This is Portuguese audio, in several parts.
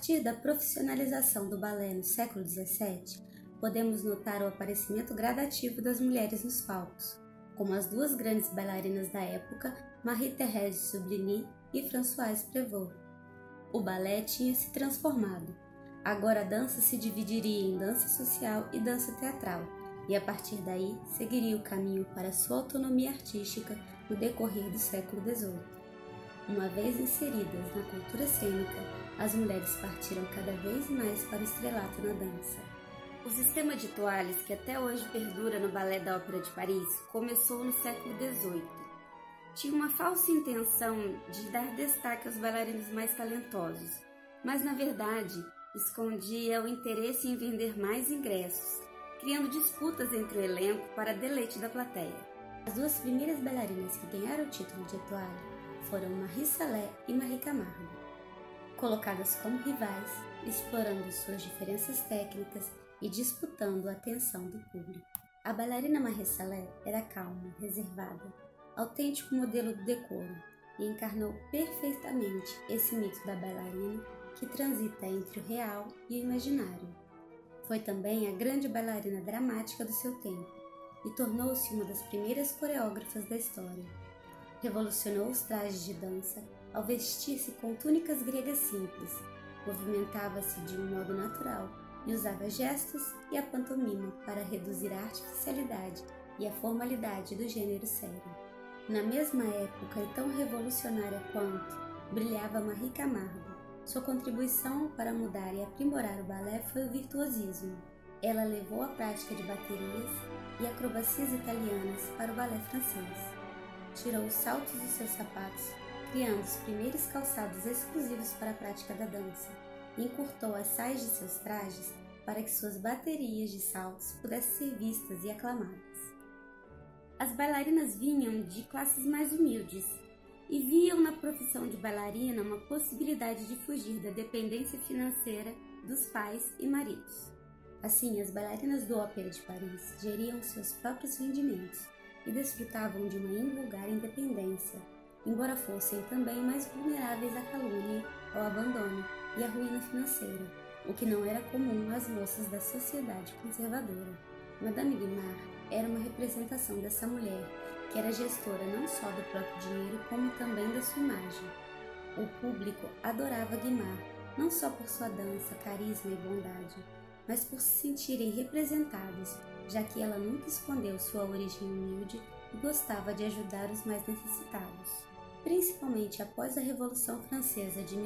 partir da profissionalização do balé no século XVII, podemos notar o aparecimento gradativo das mulheres nos palcos, como as duas grandes bailarinas da época, Marie-Thérèse Soubigny e Françoise Prévost. O balé tinha se transformado. Agora a dança se dividiria em dança social e dança teatral, e a partir daí seguiria o caminho para sua autonomia artística no decorrer do século XVIII. Uma vez inseridas na cultura cênica, as mulheres partiram cada vez mais para o estrelato na dança. O sistema de toalhas, que até hoje perdura no Balé da Ópera de Paris, começou no século XVIII. Tinha uma falsa intenção de dar destaque aos bailarinos mais talentosos, mas na verdade escondia o interesse em vender mais ingressos, criando disputas entre o elenco para deleite da plateia. As duas primeiras bailarinas que ganharam o título de étoile foram Marie Salé e Marie Camargo. Colocadas como rivais, explorando suas diferenças técnicas e disputando a atenção do público. A bailarina Marie Salé era calma, reservada, autêntico modelo do decoro e encarnou perfeitamente esse mito da bailarina que transita entre o real e o imaginário. Foi também a grande bailarina dramática do seu tempo e tornou-se uma das primeiras coreógrafas da história. Revolucionou os trajes de dança ao vestir-se com túnicas gregas simples, movimentava-se de um modo natural e usava gestos e a pantomima para reduzir a artificialidade e a formalidade do gênero sério. Na mesma época e tão revolucionária quanto, brilhava Marie Camargo. Sua contribuição para mudar e aprimorar o balé foi o virtuosismo. Ela levou a prática de baterias e acrobacias italianas para o balé francês. Tirou os saltos dos seus sapatos, criando os primeiros calçados exclusivos para a prática da dança, e encurtou as saias de seus trajes para que suas baterias de saltos pudessem ser vistas e aclamadas. As bailarinas vinham de classes mais humildes e viam na profissão de bailarina uma possibilidade de fugir da dependência financeira dos pais e maridos. Assim, as bailarinas do Ópera de Paris geriam seus próprios rendimentos e desfrutavam de uma invulgar independência, embora fossem também mais vulneráveis à calúnia, ao abandono e à ruína financeira, o que não era comum às moças da sociedade conservadora. Madame Guimard era uma representação dessa mulher, que era gestora não só do próprio dinheiro, como também da sua imagem. O público adorava Guimard, não só por sua dança, carisma e bondade, mas por se sentirem representados, já que ela nunca escondeu sua origem humilde e gostava de ajudar os mais necessitados. Principalmente após a Revolução Francesa de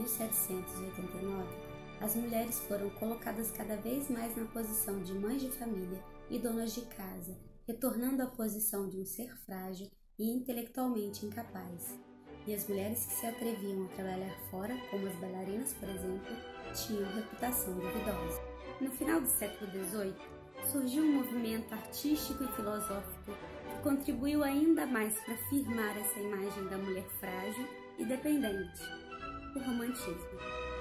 1789, as mulheres foram colocadas cada vez mais na posição de mães de família e donas de casa, retornando à posição de um ser frágil e intelectualmente incapaz. E as mulheres que se atreviam a trabalhar fora, como as bailarinas, por exemplo, tinham reputação duvidosa. No final do século XVIII, surgiu um movimento artístico e filosófico que contribuiu ainda mais para firmar essa imagem da mulher frágil e dependente, o romantismo.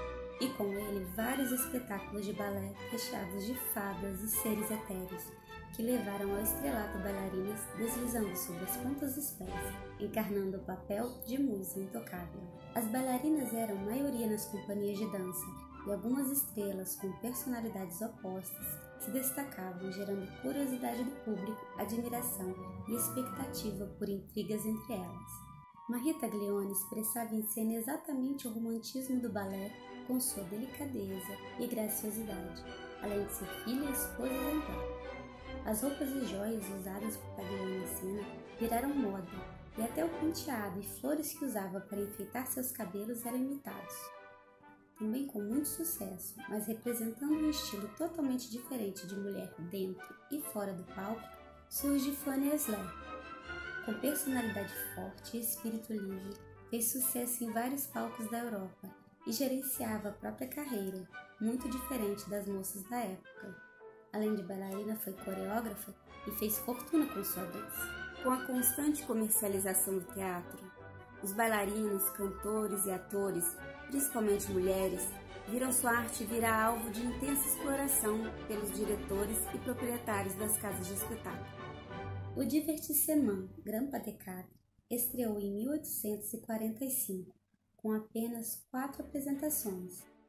E com ele vários espetáculos de balé recheados de fadas e seres etéreos, que levaram ao estrelato bailarinas deslizando sobre as pontas dos pés, encarnando o papel de musa intocável. As bailarinas eram maioria nas companhias de dança, e algumas estrelas com personalidades opostas se destacavam, gerando curiosidade do público, admiração e expectativa por intrigas entre elas. Maria Taglioni expressava em cena exatamente o romantismo do balé com sua delicadeza e graciosidade, além de ser filha e esposa exemplar. As roupas e joias usadas por Taglioni em cena viraram moda, e até o penteado e flores que usava para enfeitar seus cabelos eram imitados. Também com muito sucesso, mas representando um estilo totalmente diferente de mulher dentro e fora do palco, surge Fanny Esler. Com personalidade forte e espírito livre, fez sucesso em vários palcos da Europa e gerenciava a própria carreira, muito diferente das moças da época. Além de bailarina, foi coreógrafa e fez fortuna com sua dança. Com a constante comercialização do teatro, os bailarinos, cantores e atores, principalmente mulheres, viram sua arte virar alvo de intensa exploração pelos diretores e proprietários das casas de espetáculo. O Divertissement Grand Pas de Quatre estreou em 1845, com apenas 4 apresentações.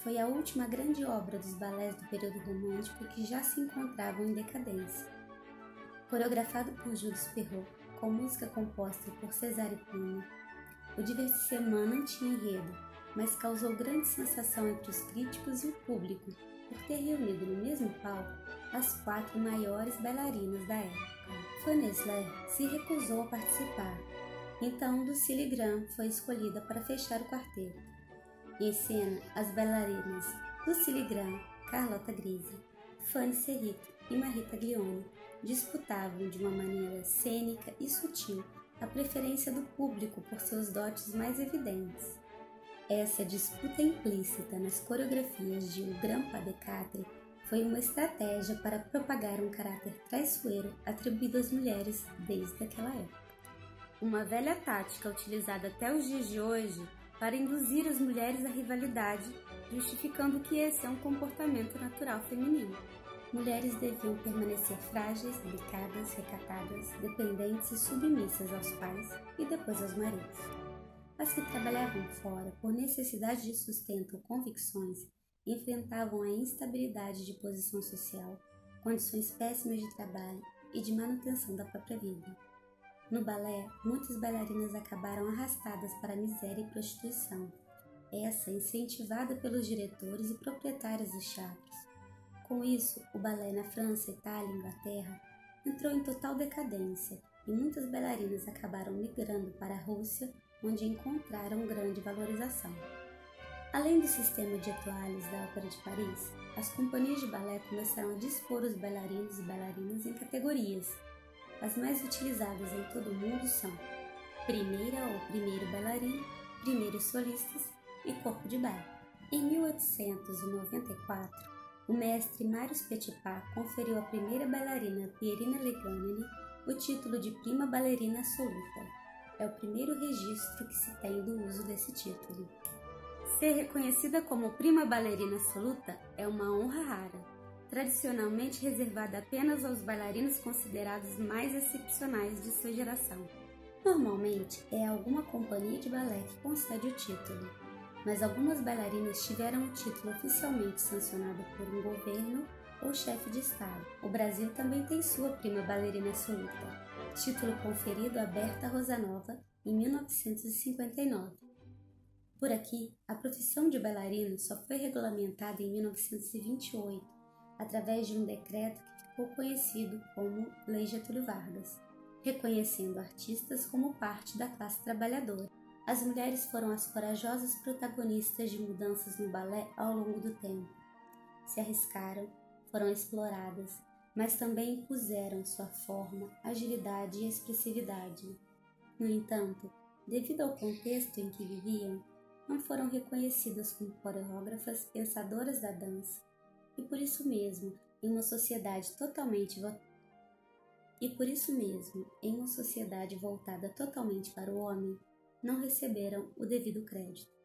Foi a última grande obra dos balés do período romântico que já se encontravam em decadência. Coreografado por Jules Perrault, com música composta por César Pina, o Divertissement não tinha enredo, mas causou grande sensação entre os críticos e o público por ter reunido no mesmo palco as 4 maiores bailarinas da época. Fanny Sley se recusou a participar, então Lucille Graham foi escolhida para fechar o quarteto. Em cena, as bailarinas Lucille Graham, Carlotta Grisi, Fanny Serrito e Marita Glione disputavam de uma maneira cênica e sutil a preferência do público por seus dotes mais evidentes. Essa disputa implícita nas coreografias de O Grand Pas de Quatre foi uma estratégia para propagar um caráter traiçoeiro atribuído às mulheres desde aquela época. Uma velha tática utilizada até os dias de hoje para induzir as mulheres à rivalidade, justificando que esse é um comportamento natural feminino. Mulheres deviam permanecer frágeis, delicadas, recatadas, dependentes e submissas aos pais e depois aos maridos. As que trabalhavam fora por necessidade de sustento ou convicções enfrentavam a instabilidade de posição social, condições péssimas de trabalho e de manutenção da própria vida. No balé, muitas bailarinas acabaram arrastadas para a miséria e prostituição, essa incentivada pelos diretores e proprietários dos teatros. Com isso, o balé na França, Itália e Inglaterra entrou em total decadência e muitas bailarinas acabaram migrando para a Rússia, onde encontraram grande valorização. Além do sistema de étoiles da Ópera de Paris, as companhias de balé começaram a dispor os bailarinos e bailarinas em categorias. As mais utilizadas em todo o mundo são primeira ou primeiro bailarino, primeiros solistas e corpo de baile. Em 1894, o mestre Marius Petipa conferiu à primeira bailarina Pierina Leganini o título de prima bailarina assoluta. É o primeiro registro que se tem do uso desse título. Ser reconhecida como prima bailarina assoluta é uma honra rara, tradicionalmente reservada apenas aos bailarinos considerados mais excepcionais de sua geração. Normalmente, é alguma companhia de balé que concede o título, mas algumas bailarinas tiveram o título oficialmente sancionado por um governo ou chefe de Estado. O Brasil também tem sua prima bailarina assoluta, título conferido a Berta Rosanova em 1959. Por aqui, a profissão de bailarino só foi regulamentada em 1928, através de um decreto que ficou conhecido como Lei Getúlio Vargas, reconhecendo artistas como parte da classe trabalhadora. As mulheres foram as corajosas protagonistas de mudanças no balé ao longo do tempo. Se arriscaram, foram exploradas, mas também impuseram sua forma, agilidade e expressividade. No entanto, devido ao contexto em que viviam, não foram reconhecidas como coreógrafas pensadoras da dança, e por isso mesmo, em uma sociedade voltada totalmente para o homem, não receberam o devido crédito.